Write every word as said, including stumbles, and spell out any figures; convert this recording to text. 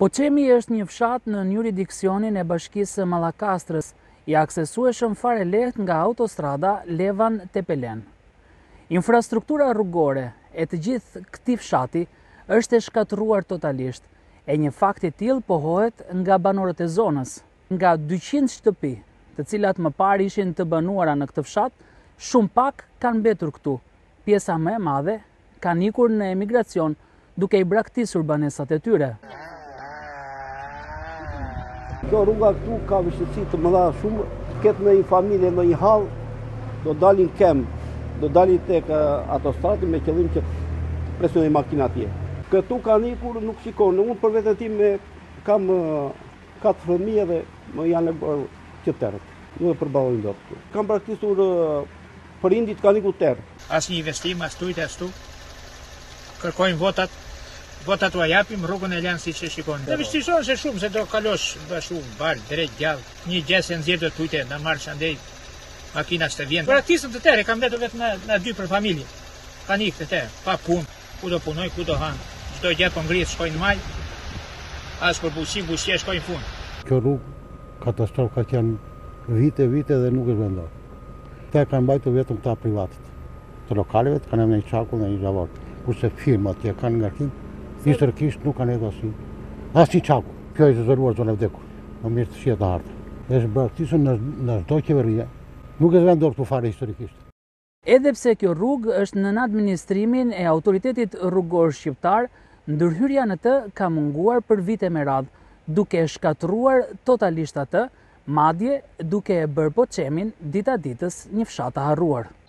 Poçemi është një fshat në jurisdiksionin e bashkisë Mallakastrës, i aksesueshëm fare lehtë nga autostrada Levan-Tepelen. Infrastruktura rrugore e të gjithë këtij fshati është e shkatëruar totalisht, e një fakt i tillë pohohet nga banorët e zonës. Nga dyqind shtëpi, të cilat më parë ishin të banuara në këtë fshat, shumë pak kanë mbetur këtu. Pjesa më e madhe kanë ikur në emigracion, duke i braktisur banesat e tyre. Kjo rruga këtu ka vështirësi të mëdha shumë, ketë në një familje në një hall, do dalin kem, do dalin tek autostradë me qëllim që presionojnë makina atje. Këtu kanë ikur nuk shikon, unë për veten time kam katër fëmijë dhe më janë lëguar qytetarët. Nuk e përballojnë dot. Kam braktisur prindit kanë ikur terr. Asnjë investim, as tujt as tu. Kërkojnë votat. Votat u japim, rrugën e lënë siç e shikoni. Dhe vështirëson se shumë se do kalosh bashu, bal, drejt gjallë. Një gjesë nxjerr të tujtë na marrësh andej makinas të vjen. Praktikisht të tërë kam vetë vetëm na, na dy për familje. Kanë ikë të tërë, pa punë, ku do punoj, ku do han. Çdo gjë po ngrihet, shkojnë në mal. As për buçi, buçi shkojnë fund. Kjo rrugë katastrofë ka qenë vite, vite dhe nuk është vendosur. Këta kanë mbajtur vetëm këta privatët. Të lokaleve kanë në një çakull, në një zavod. Kurse firmat që kanë ngarkim, historikisht nuk kanë hedhur asnjë. Asnjë çakull. Kjo është izoluar zona e vdekur. Më mirë të shihet harta. Është braktisur në në çdo qeveria. Nuk është vendosur këtu fare historikisht. Edhe pse kjo rrugë është nën administrimin e autoritetit rrugor shqiptar, ndërhyrja në të ka munguar për vite me radhë, duke shkatëruar totalisht atë, madje duke e bërë Poçemin dita ditës një fshat të harruar.